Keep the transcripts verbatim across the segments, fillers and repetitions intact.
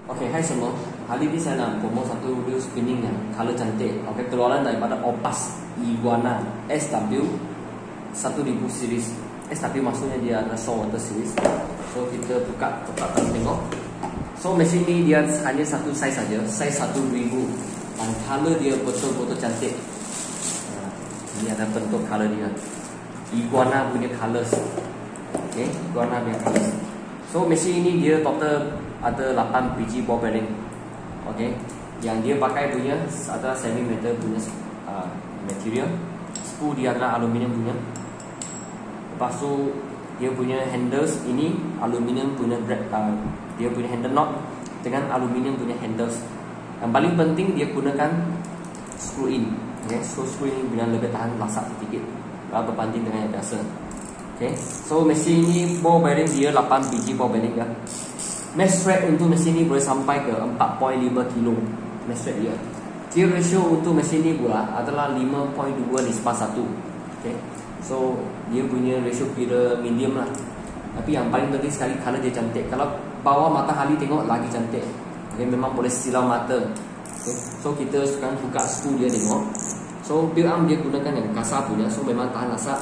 Oke, hai semua. Kali ini saya nak promo satu wheel spinning yang color cantik. Oke, keluaran daripada Opas Iguana S W seribu series. S W maksudnya dia adalah saltwater series. So kita buka, kita tengok. So mesin ini dia hanya satu size saja, size satu ribu. Dan color dia betul-betul cantik. Nah, ini ada bentuk color dia. Iguana punya colors. Oke, Iguana punya colors. So mesin ini dia total ada lapan biji ball bearing. Okey, yang dia pakai punya adalah semi metal punya uh, material. Spool dia adalah aluminium punya. Lepas tu dia punya handles ini aluminium punya uh, dia punya handle knot dengan aluminium punya handles. Yang paling penting dia gunakan screw in. Okey, so screw in biar lebih tahan lasak sedikit. Kalau berbanding dengan yang biasa. Okey, so mesin ini ball bearing dia lapan biji ball bearing ya. Mesh thread untuk mesin ini boleh sampai ke empat koma lima kilo mesh thread dia. Gear ratio untuk mesin ini pula adalah lima koma dua nisbah satu. Okay. So dia punya ratio kira medium lah. Tapi yang paling penting sekali color dia cantik. Kalau bawah matahari tengok lagi cantik. Okay, memang boleh silau mata. Okay. So kita sekarang buka spool dia tengok. So build arm dia gunakan yang kasar punya. So memang tahan lasak.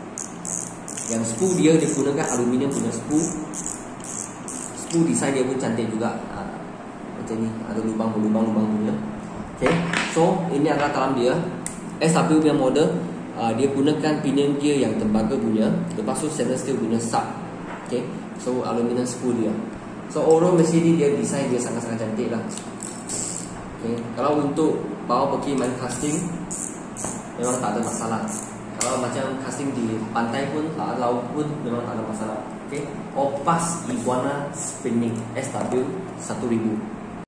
Yang spool dia dia gunakan aluminium punya spool. Spool design dia pun cantik juga. Ha, macam ni ada lubang-lubang-lubang punya. Okay, so ini adalah dalam dia. S W punya model, uh, dia gunakan pinion gear yang tembaga punya. Lepas tu stainless steel punya sub. Okay, so aluminium spool dia. So overall mesin ni dia design dia sangat-sangat cantik lah. Okay, kalau untuk bawa pergi main casting memang tak ada masalah. Kalau macam casting di pantai pun, laut pun memang tak ada masalah. Okay, Opas Iguana Spinning S W seribu.